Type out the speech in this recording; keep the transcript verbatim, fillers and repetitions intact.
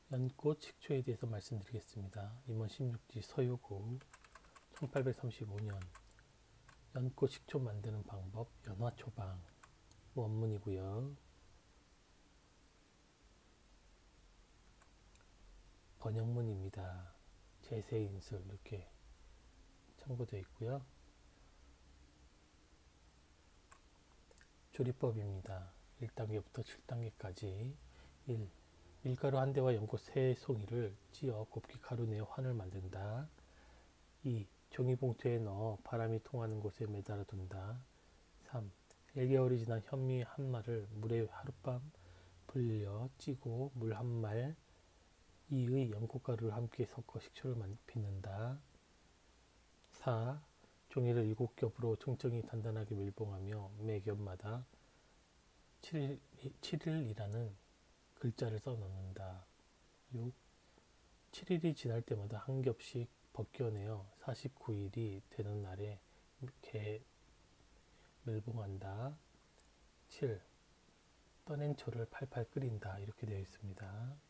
연꽃 식초에 대해서 말씀드리겠습니다. 임원 십육 지 서유구 천팔백삼십오 년 연꽃 식초 만드는 방법 연화초방 원문이고요. 번역문입니다. 제세인술 이렇게 참고되어 있고요. 조리법입니다. 일 단계부터 칠 단계까지 일. 밀가루 한 대와 연꽃 세 송이를 찧어 곱게 가루 내어 환을 만든다. 이. 종이봉투에 넣어 바람이 통하는 곳에 매달아 둔다. 삼. 일 개월이 지난 현미 한 말을 물에 하룻밤 불려 찌고 물 한 말 이의 연꽃가루를 함께 섞어 식초를 빚는다. 사. 종이를 일곱 겹으로 청청이 단단하게 밀봉하며 매 겹마다 칠 일이라는 글자를 써 넣는다. 육. 칠 일이 지날 때마다 한 겹씩 벗겨내어 사십구 일이 되는 날에 이렇게 밀봉한다. 칠. 떠낸 초를 팔팔 끓인다. 이렇게 되어 있습니다.